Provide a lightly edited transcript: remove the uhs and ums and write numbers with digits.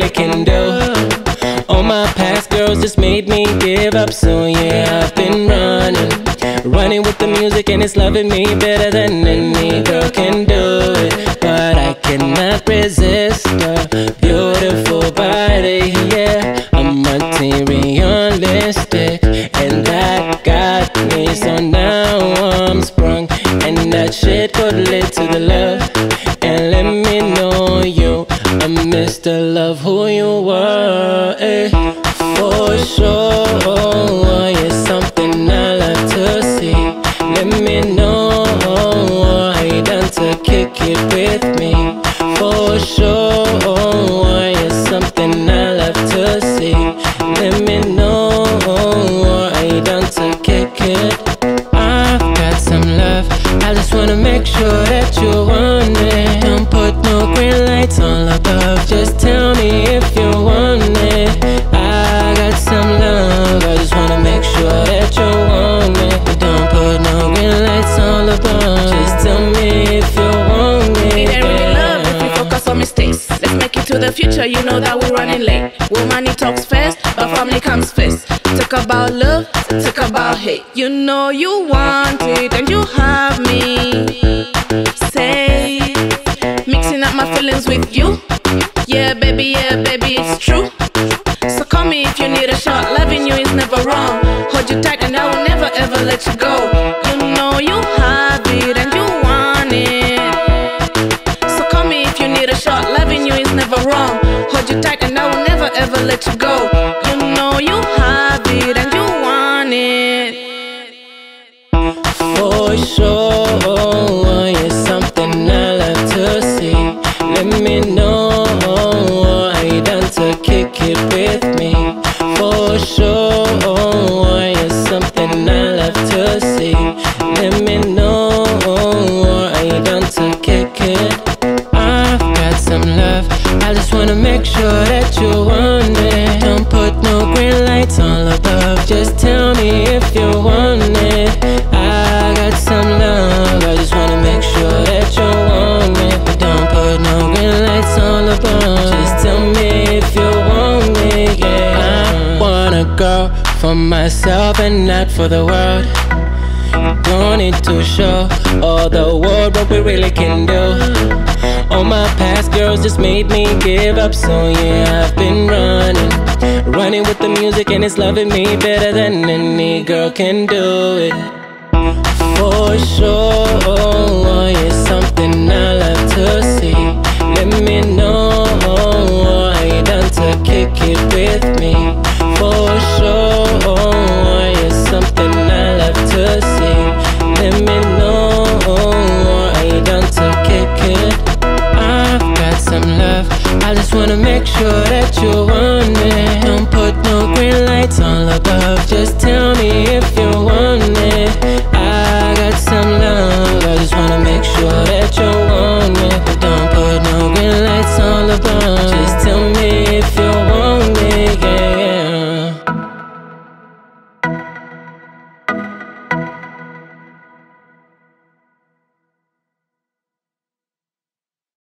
really can do. All my past girls just made me give up. So yeah, I've been running with the music, and it's loving me better than any girl can do it. But I cannot resist a beautiful body, yeah. I'm materialistic, and that got me. So now I'm sprung, and that shit could lead to the love. And let me know you, Mr. Love, who you were, eh. For sure, you're something I love to see. Let me know how you done to kick it with me. For sure, you're something I love to see. Let me know how you done to kick it. I've got some love, I just wanna make sure that you want it. Don't put no green lights on above, just tell me if you want it. I got some love, I just wanna make sure that you want it. Don't put no green lights on above, just tell me if you want it. It ain't really love if we focus on mistakes. Let's make it to the future, you know that we're running late. Woman, it talks first, but family comes first. Talk about love, talk about hate. You know you want it, and you have me. Say, mixing up my feelings with you. Yeah, baby, it's true. So call me if you need a shot. Loving you is never wrong. Hold you tight and I will never ever let you go. You know you have it and you want it. So call me if you need a shot. Loving you is never wrong. Hold you tight and I will never ever let you go. You know you have it and you want it. For sure, you're something I love to see. Let me know how you done to kick it with me. For sure, you're something I love to see. Let me know how you done to kick it. I've got some love, I just wanna make sure that you want it. Don't put no green lights on above, just tell me if you want it. I got some love, I just wanna make sure that you want it. Don't put no green lights on above, just tell me if you want it, yeah. I wanna go for myself and not for the world. Don't need to show all the world what we really can do. All my past girls just made me give up. So yeah, I've been running with the music, and it's loving me better than any girl can do it. For sure, you're something I love to see. Let me know how you done to kick it with me. For sure, you're something I love to see. Let me know how you done to kick it. I've got some love, I just wanna make sure that